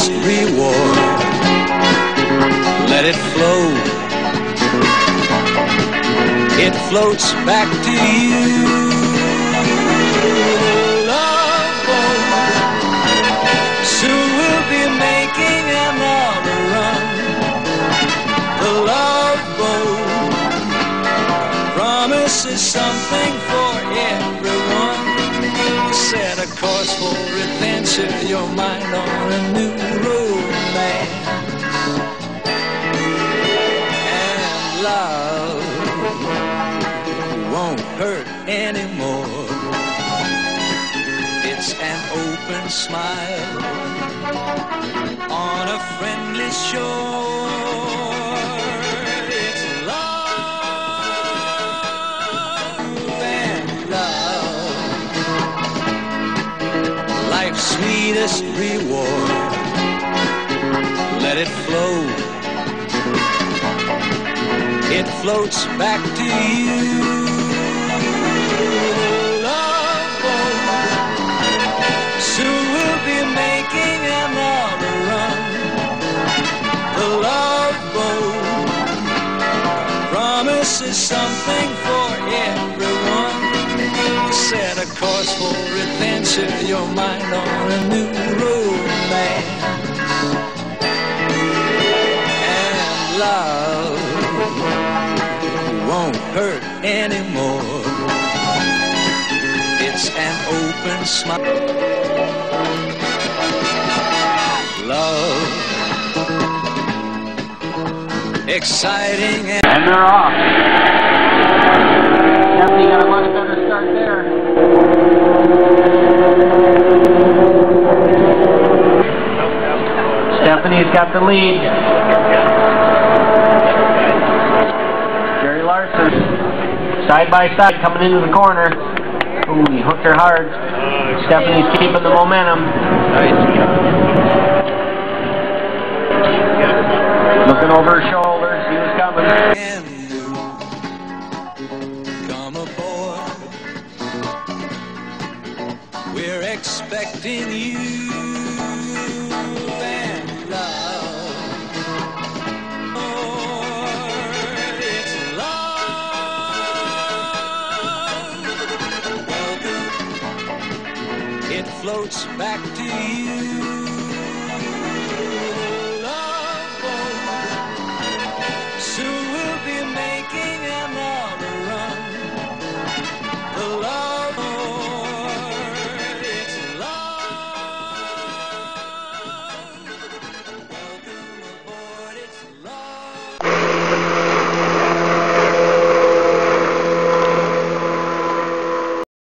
sweetest reward. Let it flow. It floats back to you. Love boat. Soon we'll be making another run. The love boat promises something for everyone. Set a course for adventure, your mind on a new romance. And love won't hurt anymore. It's an open smile on a friendly shore. It's love and love, life's sweetest reward. Let it flow. It floats back to you. Love boat. Soon we'll be making another run. The love boat promises something for everyone. Set a course for adventure, your mind on a new romance. And love won't hurt anymore. It's an open smile. Love, exciting and they're off. Stephanie got a much better start there. Stephanie's got the lead. Jerry Larson, side by side, coming into the corner. Ooh, he hooked her hard. Stephanie's keeping the momentum. Looking over her shoulder, she was coming. Come aboard. We're expecting you. And love, it's love. Welcome. It floats back to you.